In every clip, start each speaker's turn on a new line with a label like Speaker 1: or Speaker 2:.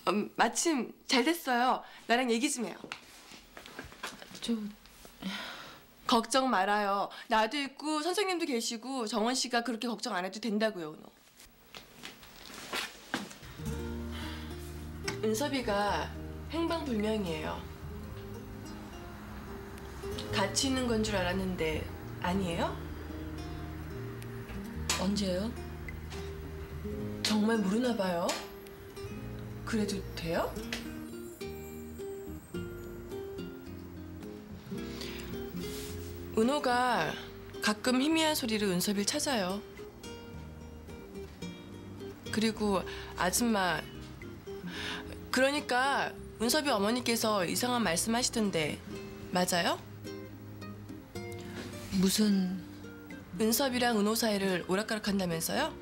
Speaker 1: 마침 잘 됐어요. 나랑 얘기 좀 해요.
Speaker 2: 저...
Speaker 1: 걱정 말아요. 나도 있고 선생님도 계시고 정원 씨가 그렇게 걱정 안 해도 된다고요, 은호. 은섭이가 행방불명이에요. 같이 있는 건 줄 알았는데 아니에요?
Speaker 2: 언제요?
Speaker 1: 정말 모르나 봐요. 그래도 돼요? 은호가 가끔 희미한 소리로 은섭이를 찾아요. 그리고 아줌마, 그러니까 은섭이 어머니께서 이상한 말씀하시던데 맞아요?
Speaker 2: 무슨...
Speaker 1: 은섭이랑 은호 사이를 오락가락한다면서요?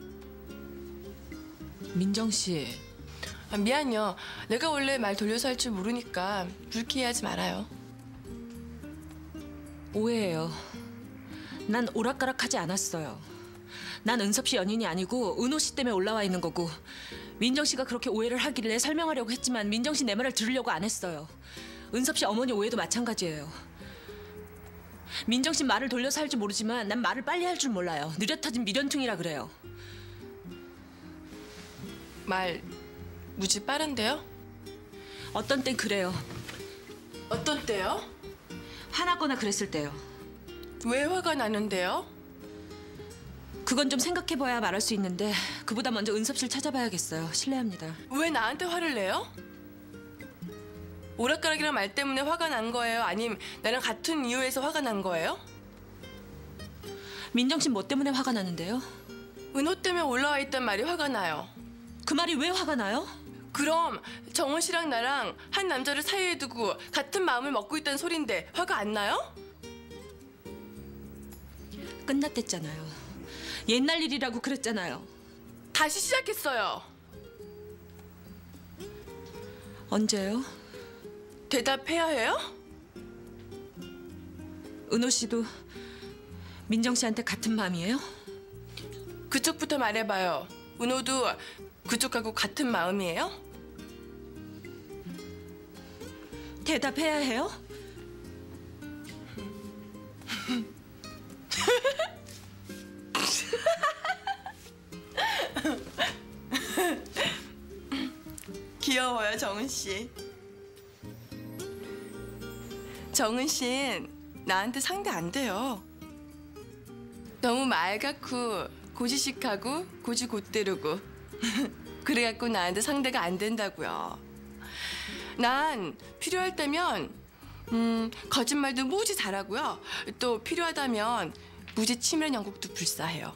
Speaker 2: 민정 씨...
Speaker 1: 미안요. 내가 원래 말 돌려서 할 줄 모르니까 불쾌해하지 말아요.
Speaker 2: 오해예요. 난 오락가락하지 않았어요. 난 은섭 씨 연인이 아니고 은호 씨 때문에 올라와 있는 거고, 민정 씨가 그렇게 오해를 하길래 설명하려고 했지만 민정 씨 내 말을 들으려고 안 했어요. 은섭 씨 어머니 오해도 마찬가지예요. 민정 씨 말을 돌려서 할 줄 모르지만 난 말을 빨리 할 줄 몰라요. 느려터진 미련퉁이라 그래요.
Speaker 1: 말 무지 빠른데요?
Speaker 2: 어떤 땐 그래요.
Speaker 1: 어떤 때요?
Speaker 2: 화나거나 그랬을 때요.
Speaker 1: 왜 화가 나는데요?
Speaker 2: 그건 좀 생각해봐야 말할 수 있는데 그보다 먼저 은섭 씨를 찾아봐야겠어요. 실례합니다.
Speaker 1: 왜 나한테 화를 내요? 오락가락이란 말 때문에 화가 난 거예요? 아님 나랑 같은 이유에서 화가 난 거예요?
Speaker 2: 민정 씨 뭐 때문에 화가 나는데요?
Speaker 1: 은호 때문에 올라와 있단 말이 화가 나요.
Speaker 2: 그 말이 왜 화가 나요?
Speaker 1: 그럼 정원 씨랑 나랑 한 남자를 사이에 두고 같은 마음을 먹고 있다는 소린데 화가 안 나요?
Speaker 2: 끝났댔잖아요. 옛날 일이라고 그랬잖아요.
Speaker 1: 다시 시작했어요.
Speaker 2: 언제요?
Speaker 1: 대답해야 해요?
Speaker 2: 은호 씨도 민정 씨한테 같은 마음이에요?
Speaker 1: 그쪽부터 말해봐요. 은호도 그쪽하고 같은 마음이에요?
Speaker 2: 대답해야 해요?
Speaker 1: 귀여워요, 정은 씨. 정은 씨는 나한테 상대 안 돼요. 너무 맑고 고지식하고 고지곧대로고 그래갖고 나한테 상대가 안 된다고요. 난 필요할 때면 거짓말도 무지 잘하고요. 또 필요하다면 무지 치밀한 연극도 불사해요.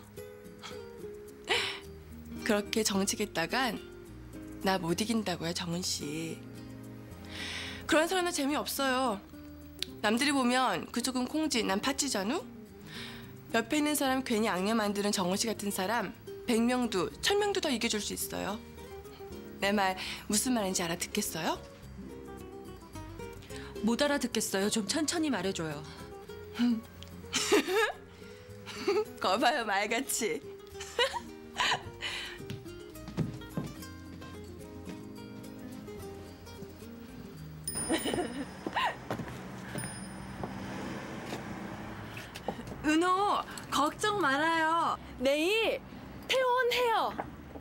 Speaker 1: 그렇게 정치겠다간 나 못 이긴다고요, 정은 씨. 그런 사람은 재미없어요. 남들이 보면 그쪽은 콩지, 난 팥쥐잖우? 옆에 있는 사람 괜히 악녀 만드는 정은 씨 같은 사람 100명도 1000명도 더 이겨줄 수 있어요. 내 말 무슨 말인지 알아듣겠어요?
Speaker 2: 못 알아듣겠어요. 좀 천천히 말해줘요.
Speaker 1: 거봐요, 말같이. 은호, 걱정 말아요. 내일 퇴원해요.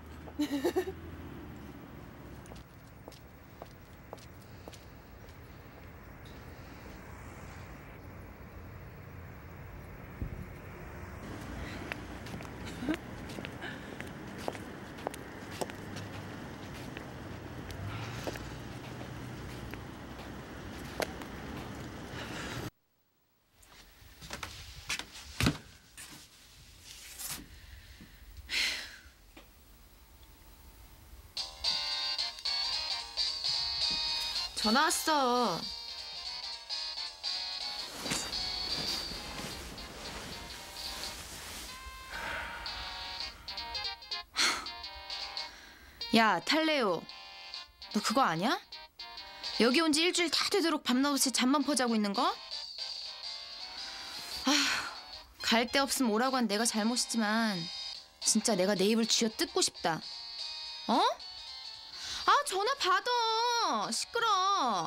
Speaker 3: 전화 왔어. 야, 탈레오. 너 그거 아냐? 여기 온 지 일주일 다 되도록 밤낮 없이 잠만 퍼자고 있는 거? 갈 데 없으면 오라고 한 내가 잘못이지만 진짜 내가 내 입을 쥐어 뜯고 싶다. 어? 아, 전화 전화 받아. 시끄러.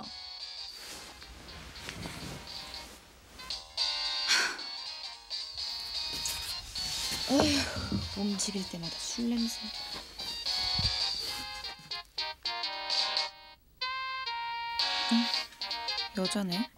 Speaker 3: 에휴, 움직일 때마다 술 냄새. 여자네.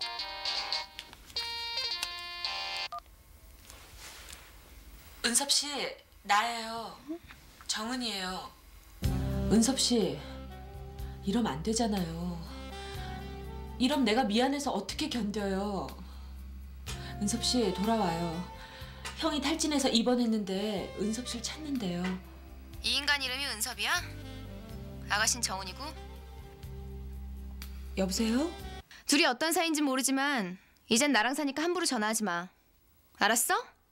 Speaker 2: 은섭 씨, 나예요. 정은이에요. 은섭 씨, 이러면 안 되잖아요. 이러면 내가 미안해서 어떻게 견뎌요. 은섭 씨, 돌아와요. 형이 탈진해서 입원했는데 은섭 씨를 찾는데요.
Speaker 3: 이 인간 이름이 은섭이야? 아가씨는 정은이고?
Speaker 2: 여보세요?
Speaker 3: 둘이 어떤 사이인지 모르지만 이젠 나랑 사니까 함부로 전화하지 마. 알았어?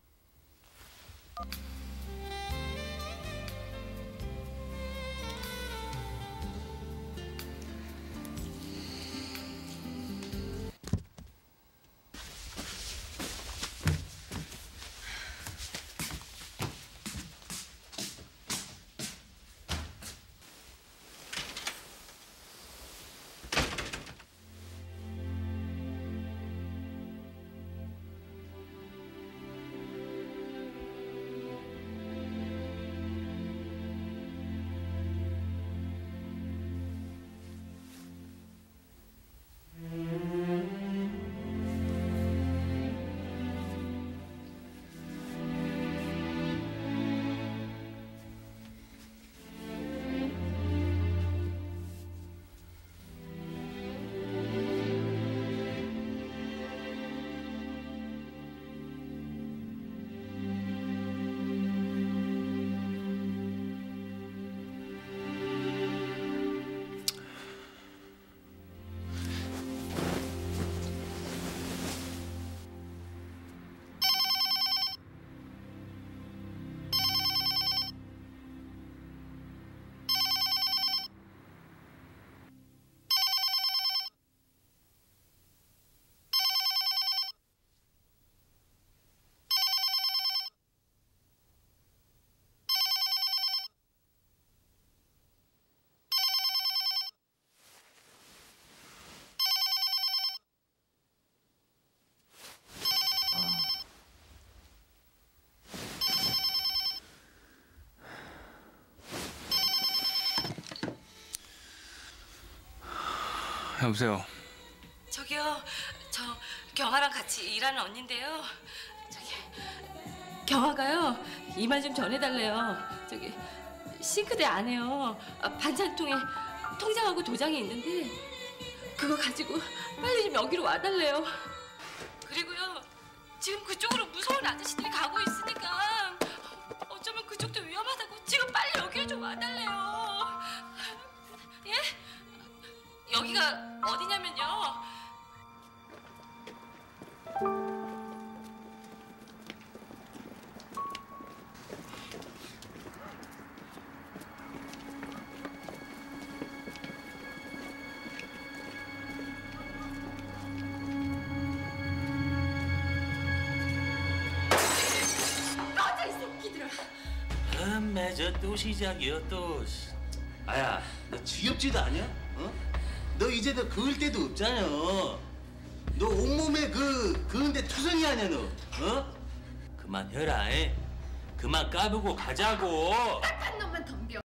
Speaker 4: 여보세요.
Speaker 2: 저기요, 저 경아랑 같이 일하는 언니인데요. 저기 경아가요, 이 말 좀 전해달래요. 저기 싱크대 안에요, 반찬통에 통장하고 도장이 있는데 그거 가지고 빨리 좀 여기로 와달래요. 그리고요, 지금 그쪽으로 무서운 아저씨들이 가고 있으니까 어쩌면 그쪽도 위험하다고 지금 빨리 여기로 좀 와달래요. 예? 여기가 어디냐면요. 꺼져 이 새끼들아.
Speaker 5: 매저 또 시작이야 또. 아야, 너 지겹지도 않냐? 어? 너 이제 너 그을 데도 없잖아. 너 온몸에 그은데 투성이 아니야 너. 어? 그만 해라. 그만 까불고 가자고.
Speaker 3: 한 놈만 덤벼.